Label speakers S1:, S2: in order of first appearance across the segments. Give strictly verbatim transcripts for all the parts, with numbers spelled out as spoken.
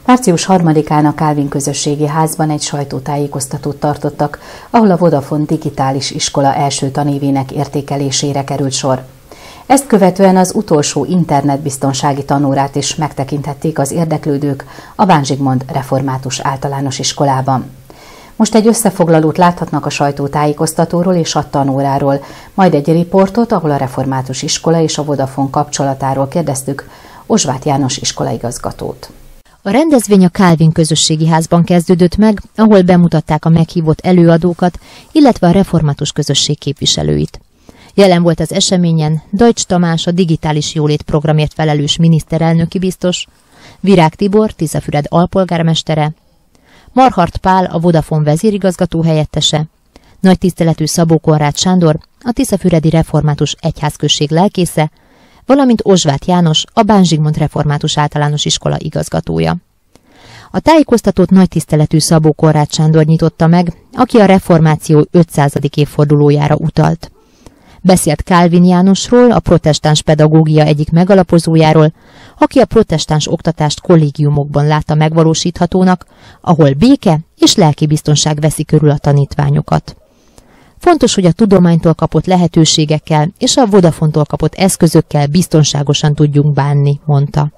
S1: március harmadikán a Calvin Közösségi Házban egy sajtótájékoztatót tartottak, ahol a Vodafone Digitális Iskola első tanévének értékelésére került sor. Ezt követően az utolsó internetbiztonsági tanórát is megtekinthették az érdeklődők a Bán Zsigmond Református Általános Iskolában. Most egy összefoglalót láthatnak a sajtótájékoztatóról és a tanóráról, majd egy riportot, ahol a Református Iskola és a Vodafone kapcsolatáról kérdeztük Ozsváth János iskolaigazgatót.
S2: A rendezvény a Calvin Közösségi Házban kezdődött meg, ahol bemutatták a meghívott előadókat, illetve a református közösség képviselőit. Jelen volt az eseményen Deutsch Tamás, a digitális jólét programért felelős miniszterelnöki biztos, Virág Tibor, Tiszafüred alpolgármestere, Marhart Pál, a Vodafone vezérigazgató helyettese, nagy tiszteletű Szabó Konrád Sándor, a Tiszafüredi Református Egyházközség lelkésze, valamint Ozsváth János, a Bán Zsigmond Református Általános Iskola igazgatója. A tájékoztatót nagy tiszteletű Szabó Konrád Sándor nyitotta meg, aki a reformáció ötszázadik évfordulójára utalt. Beszélt Calvin Jánosról, a protestáns pedagógia egyik megalapozójáról, aki a protestáns oktatást kollégiumokban látta megvalósíthatónak, ahol béke és lelki biztonság veszi körül a tanítványokat. Fontos, hogy a tudománytól kapott lehetőségekkel és a Vodafontól kapott eszközökkel biztonságosan tudjunk bánni, mondta.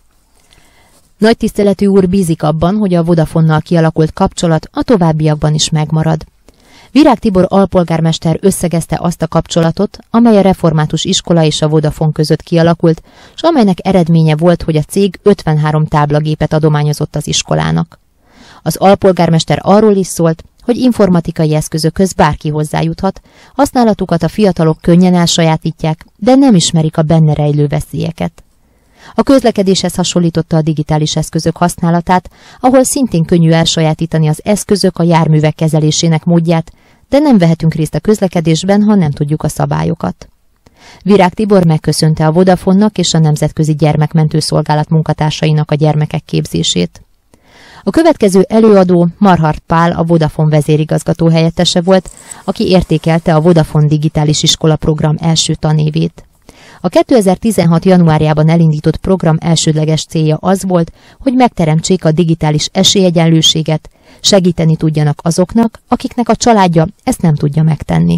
S2: Nagy tiszteletű úr bízik abban, hogy a Vodafonnal kialakult kapcsolat a továbbiakban is megmarad. Virág Tibor alpolgármester összegezte azt a kapcsolatot, amely a Református Iskola és a Vodafone között kialakult, és amelynek eredménye volt, hogy a cég ötvenhárom táblagépet adományozott az iskolának. Az alpolgármester arról is szólt, hogy informatikai eszközökhöz bárki hozzájuthat, használatukat a fiatalok könnyen elsajátítják, de nem ismerik a benne rejlő veszélyeket. A közlekedéshez hasonlította a digitális eszközök használatát, ahol szintén könnyű elsajátítani az eszközök, a járművek kezelésének módját, de nem vehetünk részt a közlekedésben, ha nem tudjuk a szabályokat. Virág Tibor megköszönte a Vodafonnak és a Nemzetközi Gyermekmentő Szolgálat munkatársainak a gyermekek képzését. A következő előadó Marhart Pál, a Vodafone vezérigazgató helyettese volt, aki értékelte a Vodafone Digitális Iskola program első tanévét. A kétezer-tizenhat januárjában elindított program elsődleges célja az volt, hogy megteremtsék a digitális esélyegyenlőséget, segíteni tudjanak azoknak, akiknek a családja ezt nem tudja megtenni.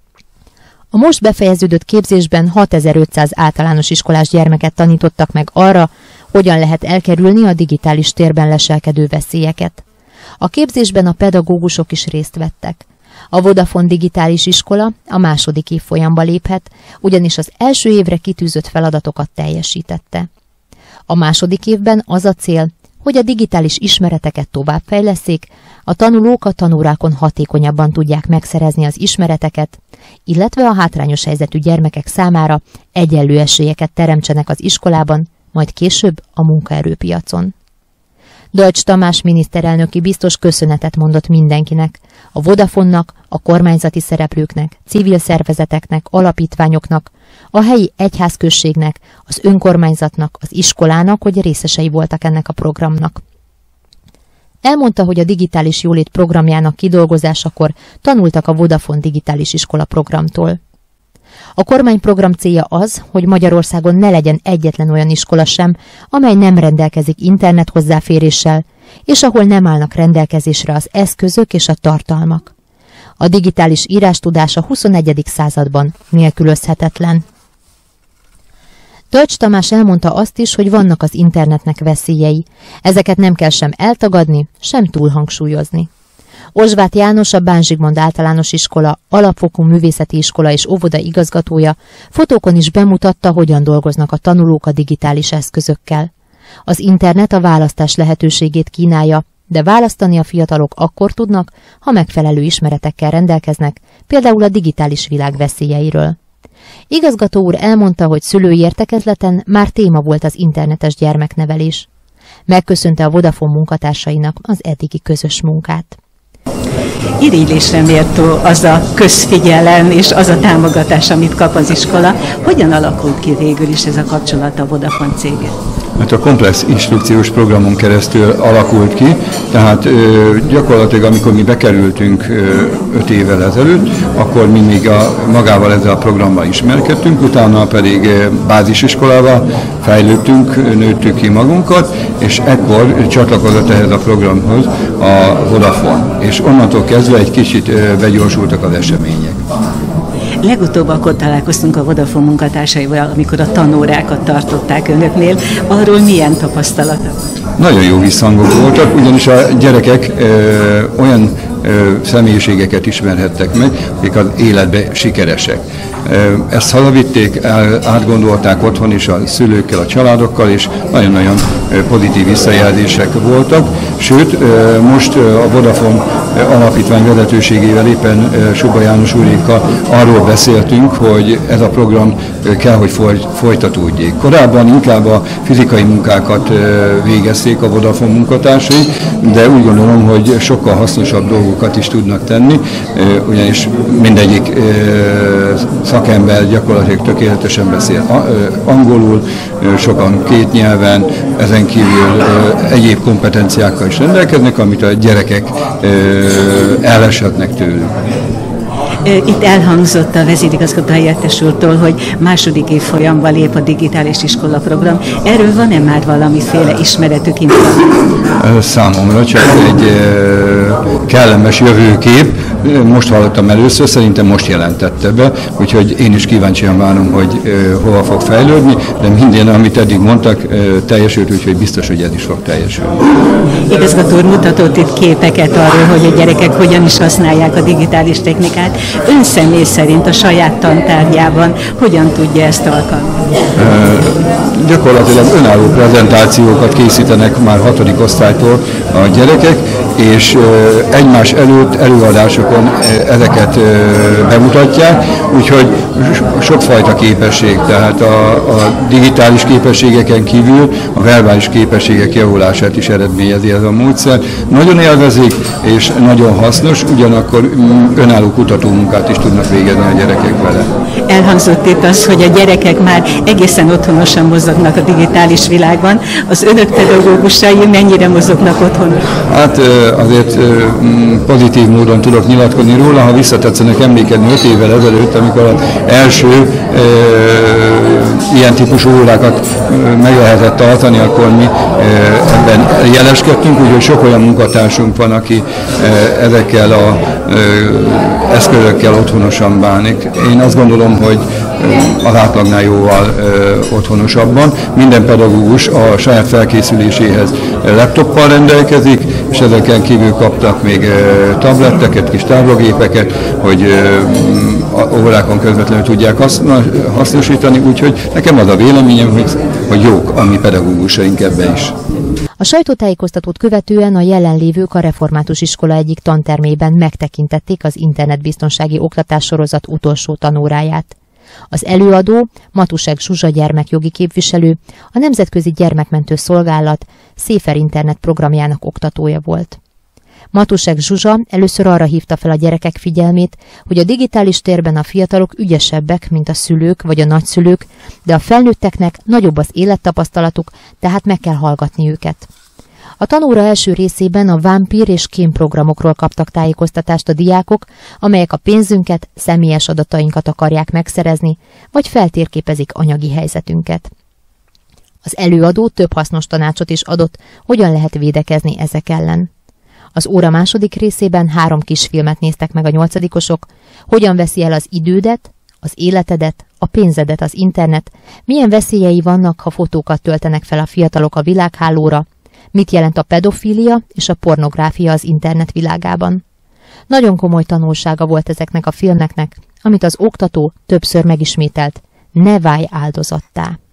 S2: A most befejeződött képzésben hatezer-ötszáz általános iskolás gyermeket tanítottak meg arra, hogyan lehet elkerülni a digitális térben leselkedő veszélyeket. A képzésben a pedagógusok is részt vettek. A Vodafone Digitális Iskola a második évfolyamba léphet, ugyanis az első évre kitűzött feladatokat teljesítette. A második évben az a cél, hogy a digitális ismereteket továbbfejlesszék, a tanulók a tanórákon hatékonyabban tudják megszerezni az ismereteket, illetve a hátrányos helyzetű gyermekek számára egyenlő esélyeket teremtsenek az iskolában, majd később a munkaerőpiacon. Deutsch Tamás miniszterelnöki biztos köszönetet mondott mindenkinek, a Vodafonnak, a kormányzati szereplőknek, civil szervezeteknek, alapítványoknak, a helyi egyházközségnek, az önkormányzatnak, az iskolának, hogy részesei voltak ennek a programnak. Elmondta, hogy a digitális jólét programjának kidolgozásakor tanultak a Vodafone Digitális Iskola programtól. A kormányprogram célja az, hogy Magyarországon ne legyen egyetlen olyan iskola sem, amely nem rendelkezik internet hozzáféréssel, és ahol nem állnak rendelkezésre az eszközök és a tartalmak. A digitális írástudás a huszonegyedik században nélkülözhetetlen. Deutsch Tamás elmondta azt is, hogy vannak az internetnek veszélyei. Ezeket nem kell sem eltagadni, sem túlhangsúlyozni. Ozsváth János, a Bán Zsigmond Általános Iskola alapfokú művészeti iskola és óvoda igazgatója fotókon is bemutatta, hogyan dolgoznak a tanulók a digitális eszközökkel. Az internet a választás lehetőségét kínálja, de választani a fiatalok akkor tudnak, ha megfelelő ismeretekkel rendelkeznek, például a digitális világ veszélyeiről. Igazgató úr elmondta, hogy szülői értekezleten már téma volt az internetes gyermeknevelés. Megköszönte a Vodafone munkatársainak az eddigi közös munkát.
S3: Irigylésre méltó az a közfigyelem és az a támogatás, amit kap az iskola. Hogyan alakult ki végül is ez a kapcsolat a Vodafone céggel?
S4: Hát a komplex instrukciós programon keresztül alakult ki, tehát ö, gyakorlatilag amikor mi bekerültünk öt évvel ezelőtt, akkor mi még a, magával ezzel a programmal ismerkedtünk, utána pedig bázisiskolával fejlődtünk, nőttük ki magunkat, és ekkor csatlakozott ehhez a programhoz a Vodafone, és onnantól kezdve egy kicsit begyorsultak az események.
S3: Legutóbb akkor találkoztunk a Vodafone munkatársaival, amikor a tanórákat tartották önöknél. Arról milyen tapasztalatok?
S4: Nagyon jó visszhangok voltak, ugyanis a gyerekek ö, olyan ö, személyiségeket ismerhettek meg, akik az életben sikeresek. Ö, ezt hazavitték, el, átgondolták otthon is a szülőkkel, a családokkal, és nagyon-nagyon pozitív visszajelzések voltak. Sőt, ö, most ö, a Vodafone alapítvány vezetőségével éppen ö, Suba János úrékkal arról beszéltünk, hogy ez a program ö, kell, hogy foly, folytatódjék. Korábban inkább a fizikai munkákat ö, végezték a Vodafone munkatársai, de úgy gondolom, hogy sokkal hasznosabb dolgokat is tudnak tenni, ugyanis mindegyik szakember gyakorlatilag tökéletesen beszél angolul, sokan két nyelven, ezen kívül egyéb kompetenciákkal is rendelkeznek, amit a gyerekek elleshetnek tőlük.
S3: Itt elhangzott a vezérigazgató helyettes úrtól, hogy második év folyamba lép a digitális iskola program. Erről van-e már valamiféle ismeretük?
S4: Számomra csak egy kellemes jövőkép. Most hallottam először, szerintem most jelentette be, úgyhogy én is kíváncsian várom, hogy hova fog fejlődni, de minden, amit eddig mondtak, teljesült, úgyhogy biztos, hogy ez is fog teljesülni.
S3: Igazgató úr mutatott itt képeket arról, hogy a gyerekek hogyan is használják a digitális technikát. Ön személy szerint a saját tantárgyában hogyan tudja ezt alkalmazni?
S4: E, gyakorlatilag önálló prezentációkat készítenek már hatodik osztálytól a gyerekek, és e, egymás előtt előadásokon e, ezeket e, bemutatják, úgyhogy sokfajta képesség, tehát a, a digitális képességeken kívül a verbális képességek javulását is eredményezi ez a módszer. Nagyon élvezik és nagyon hasznos, ugyanakkor önálló kutatómunkát is tudnak végezni a gyerekek vele.
S3: Elhangzott itt az, hogy a gyerekek már egészen otthonosan mozognak a digitális világban. Az önök pedagógusai mennyire mozognak otthon?
S4: Hát azért pozitív módon tudok nyilatkozni róla, ha visszatetszenek emlékezni öt évvel ezelőtt, amikor az első e, ilyen típusú órákat meg lehetett tartani, akkor mi e, ebben jeleskedtünk, úgyhogy sok olyan munkatársunk van, aki e, ezekkel a e, eszközökkel otthonosan bánik. Én azt gondolom, hogy az átlagnál jóval ö, otthonosabban. Minden pedagógus a saját felkészüléséhez laptoppal rendelkezik, és ezeken kívül kaptak még ö, tabletteket, kis táblagépeket, hogy ö, a órákon közvetlenül tudják hasznosítani, úgyhogy nekem az a véleményem, hogy, hogy jók a mi pedagógusaink ebben is.
S2: A sajtótájékoztatót követően a jelenlévők a református iskola egyik tantermében megtekintették az internetbiztonsági oktatás sorozat utolsó tanóráját. Az előadó Matusek Zsuzsa gyermekjogi képviselő, a Nemzetközi Gyermekmentő Szolgálat Safer Internet programjának oktatója volt. Matusek Zsuzsa először arra hívta fel a gyerekek figyelmét, hogy a digitális térben a fiatalok ügyesebbek, mint a szülők vagy a nagyszülők, de a felnőtteknek nagyobb az élettapasztalatuk, tehát meg kell hallgatni őket. A tanóra első részében a vámpír és kém programokról kaptak tájékoztatást a diákok, amelyek a pénzünket, személyes adatainkat akarják megszerezni, vagy feltérképezik anyagi helyzetünket. Az előadó több hasznos tanácsot is adott, hogyan lehet védekezni ezek ellen. Az óra második részében három kisfilmet néztek meg a nyolcadikosok, hogyan veszi el az idődet, az életedet, a pénzedet az internet, milyen veszélyei vannak, ha fotókat töltenek fel a fiatalok a világhálóra, mit jelent a pedofília és a pornográfia az internet világában. Nagyon komoly tanulsága volt ezeknek a filmeknek, amit az oktató többször megismételt, ne válj áldozattá.